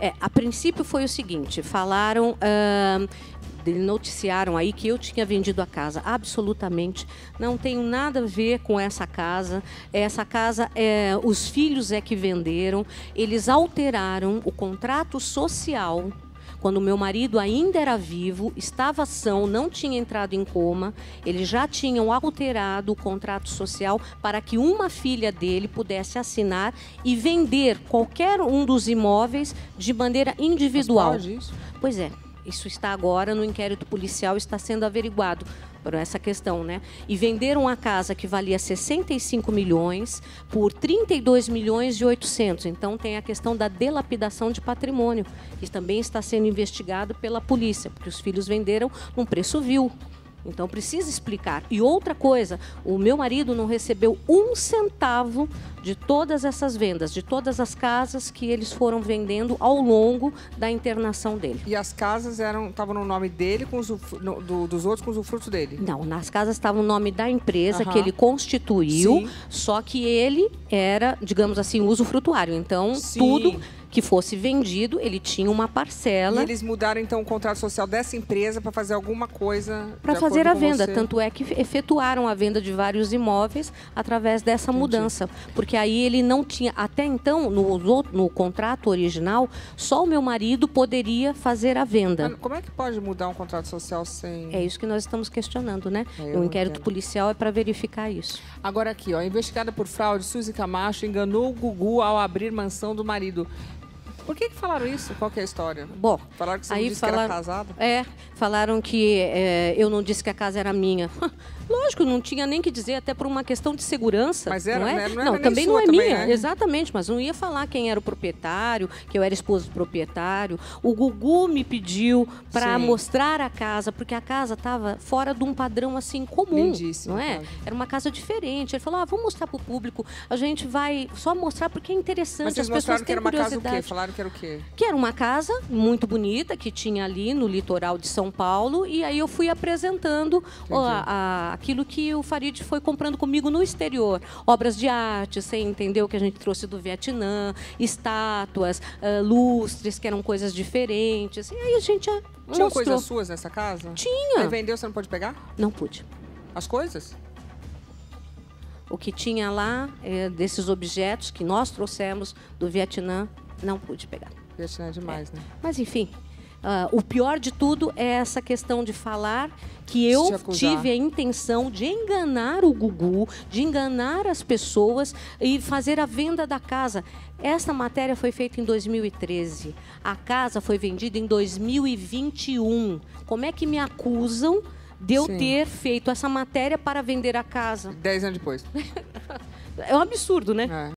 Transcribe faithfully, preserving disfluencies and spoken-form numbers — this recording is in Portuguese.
É, a princípio foi o seguinte, falaram... Uh, noticiaram aí que eu tinha vendido a casa. Absolutamente não tenho nada a ver com essa casa. Essa casa, é, os filhos é que venderam. Eles alteraram o contrato social quando meu marido ainda era vivo, estava são, não tinha entrado em coma. Eles já tinham alterado o contrato social para que uma filha dele pudesse assinar e vender qualquer um dos imóveis de maneira individual. Mas pode isso? Pois é. Isso está agora no inquérito policial, está sendo averiguado por essa questão, né? E venderam a casa que valia sessenta e cinco milhões por trinta e dois milhões e oitocentos. Então tem a questão da delapidação de patrimônio, que também está sendo investigado pela polícia, porque os filhos venderam num preço vil. Então precisa explicar. E outra coisa, o meu marido não recebeu um centavo de todas essas vendas, de todas as casas que eles foram vendendo ao longo da internação dele. E as casas eram estavam no nome dele, com os, no, do, dos outros com os frutos dele? Não, nas casas estavam no nome da empresa, Uhum. que ele constituiu, Sim. só que ele era, digamos assim, usufrutuário. Então, Sim. tudo que fosse vendido, ele tinha uma parcela. E eles mudaram, então, o contrato social dessa empresa para fazer alguma coisa... Para fazer a venda. Você. Tanto é que efetuaram a venda de vários imóveis através dessa Entendi. mudança. Porque aí ele não tinha... Até então, no, no contrato original, só o meu marido poderia fazer a venda. Mas como é que pode mudar um contrato social sem... É isso que nós estamos questionando, né? É, o inquérito entendo. policial é para verificar isso. Agora aqui, ó, investigada por fraude, Suzy Camacho enganou o Gugu ao abrir mansão do marido. Por que que falaram isso? Qual que é a história? Bom, falaram que você aí não disse falaram, que era casado? É, falaram que é, eu não disse que a casa era minha. Lógico, não tinha nem que dizer, até por uma questão de segurança. Mas era, não é? né? Não, não era também sua, não é também, minha, né? exatamente, mas não ia falar quem era o proprietário, que eu era esposa do proprietário. O Gugu me pediu para mostrar a casa, porque a casa estava fora de um padrão assim comum, Lindíssimo, não é? cara. Era uma casa diferente. Ele falou: ah, vamos mostrar para o público, a gente vai só mostrar porque é interessante. Mas vocês as pessoas mostraram que têm era uma casa o curiosidade. quê? Falaram que era o quê? Que era uma casa muito bonita que tinha ali no litoral de São Paulo, e aí eu fui apresentando ó, a, a, aquilo que o Farid foi comprando comigo no exterior. Obras de arte, você entendeu, que a gente trouxe do Vietnã, estátuas, uh, lustres, que eram coisas diferentes. E aí a gente uh, Tinha mostrou. coisas suas nessa casa? Tinha. Aí vendeu, você não pode pegar? Não pude. As coisas? O que tinha lá, é, desses objetos que nós trouxemos do Vietnã, não pude pegar. Vietnã é demais, é. né? Mas, enfim, uh, o pior de tudo é essa questão de falar que eu tive a intenção de enganar o Gugu, de enganar as pessoas e fazer a venda da casa. Essa matéria foi feita em dois mil e treze. A casa foi vendida em dois mil e vinte e um. Como é que me acusam de eu Sim. ter feito essa matéria para vender a casa? Dez anos depois. É um absurdo, né? É.